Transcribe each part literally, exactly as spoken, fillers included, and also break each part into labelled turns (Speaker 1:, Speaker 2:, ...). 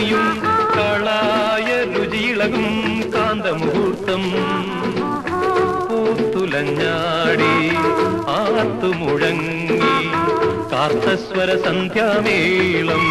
Speaker 1: നിഴലണിയും കളായ രുചിയിളകും കാന്തമുഹൂർത്തം പൂത്തുലഞ്ഞാടി ആർത്തുമുഴങ്ങി കാർത്തസ്വര സന്ധ്യാമേളം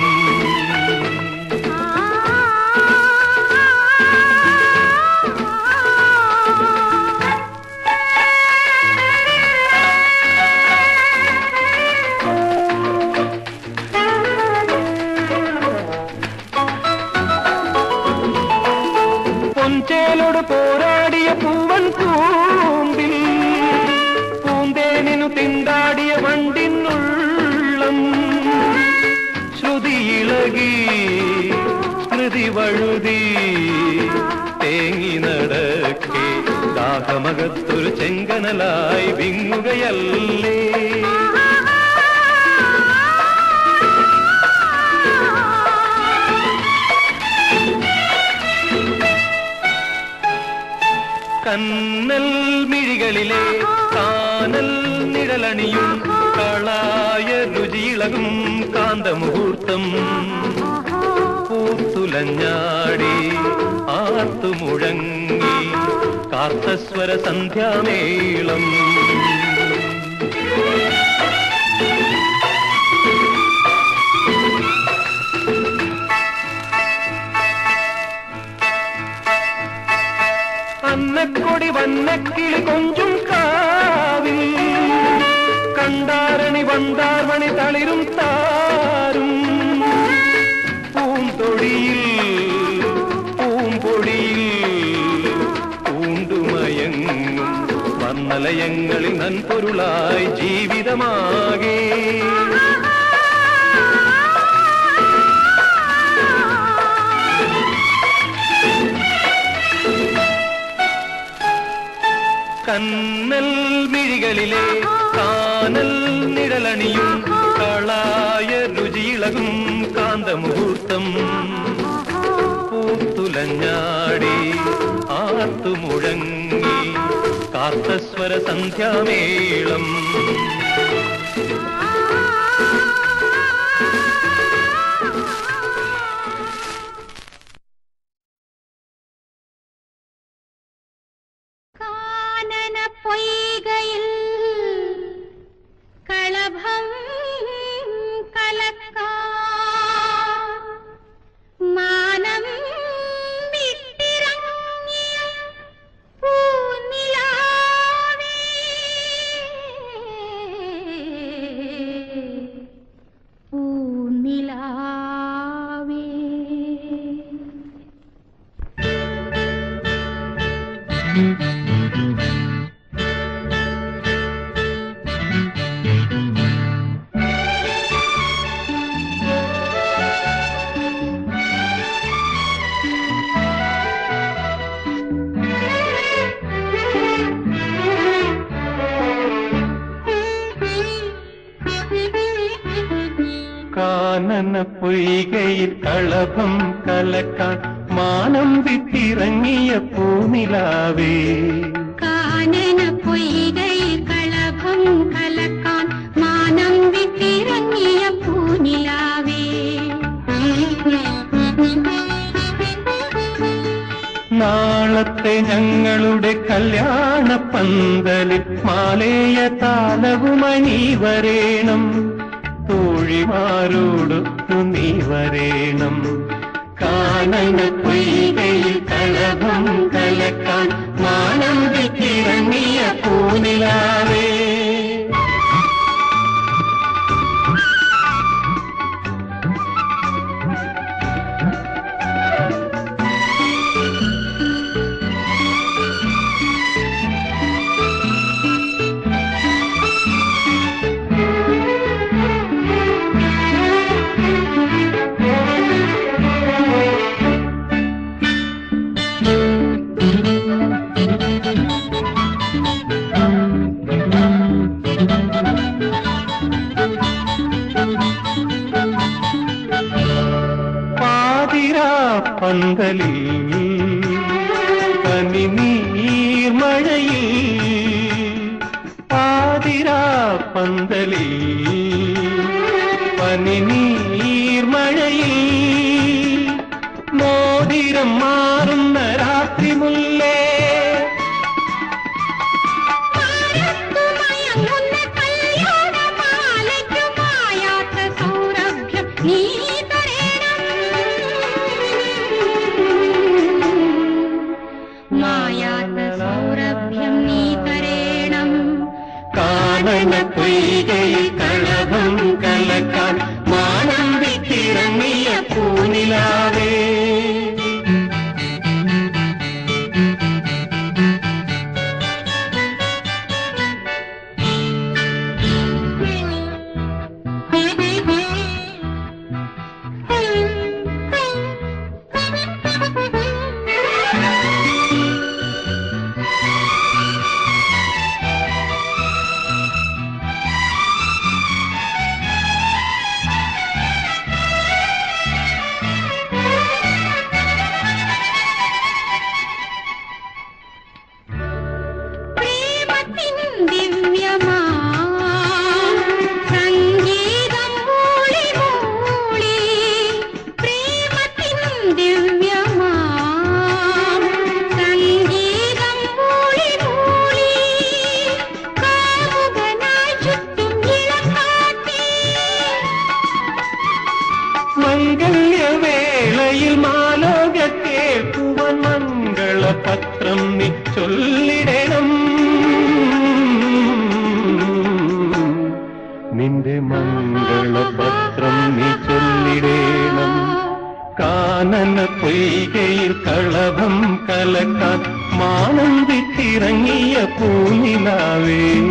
Speaker 1: പൊഞ്ചേലോട് പോരാടിയ പൂവൻ പൂമ്പിൽ പൂന്തേനിനു തിണ്ടാടിയ വണ്ടിനുള്ളം ശ്രുതിയിളകി സ്മൃതി വഴുതി തേങ്ങി നടക്കെ ദാഹമകത്തൊരു ചെങ്കനലായി വിങ്ങുകയല്ലേ കന്നൽ മിഴികളിലെ കാനൽ നിഴലണിയും കളായ രുചിയിളകും കാന്തമുഹൂർത്തം പൂത്തുലഞ്ഞാടി ആർത്തുമുഴങ്ങി കാർത്തസ്വര സന്ധ്യാമേളം അന്നക്കൊടി വന്നക്കിളി കൊഞ്ചും കാവിൽ കണ്ടാരണി വണ്ടാർമണി തളിരും താരും പൂന്തൊടിയിൽ പൂമ്പൊടിയിൽ പൂണ്ടുമയങ്ങും വർണ്ണലയങ്ങളിൽ നൻപൊരുളായി ജീവിതമാകെ കന്നൽ മിഴികളിലെ കാനൽ നിഴലണിയും കളായ രുചിയിളകും കാന്തമുഹൂർത്തം പൂത്തുലഞ്ഞാടി ആർത്തുമുഴങ്ങി കാർത്തസ്വര സന്ധ്യാമേളം
Speaker 2: പൊയ്കയിൽ കളഭം കലക്കാൻ മാനം വിട്ടിറങ്ങിയ പൂനിലാവേ പൂനിലാവേ
Speaker 1: കാനന പൊയ്കയിൽ കളഭം കലക്കാൻ മാനം വിട്ടിറങ്ങിയ പൂനിലാവേ
Speaker 2: കാനന പൊയ്കയിൽ കളഭം കലക്കാൻ മാനം വിട്ടിറങ്ങിയ പൂനിലാവേ
Speaker 1: നാളത്തെ ഞങ്ങളുടെ കല്യാണ പന്തലിൽ മാലേയ താലവുമായി നീ വരേണം തോഴിമാരോടൊത്തു നീ വരേണം കാനന പൊയ്കയിൽ കളഭം കലക്കാൻ മാനം വിട്ടിറങ്ങിയ പൂനിലാവേ പന്തലിൽ പനിനീർമഴയിൽ പാതിരാ പന്തലിൽ പനിനീർമഴയിൽ മോതിരം മാറുന്ന രാത്രി മുല്ലേ
Speaker 2: മയങ്ങുന്ന കല്യാണമാലയ്ക്കു മായാത്ത സൗരഭ്യം നീ തരേണം. മായാത്ത സൗരഭ്യം നീ തരേണം.
Speaker 1: കാനന പൊയ്കയിൽ കളഭം കലക്കാൻ മാനം വിട്ടിറങ്ങിയ പൂനിലാവേ. മംഗല്യവേളയിൽ മാലോക കേൾക്കുവാൻ മംഗളപത്രം നീ ചൊല്ലിടണം. നിന്റെ മംഗളപത്രം നീ ചൊല്ലിടണം. കാനന പൊയ്കയിൽ കളഭം കലക്കാൻ മാനം വിട്ടിറങ്ങിയ പൂനിലാവേ.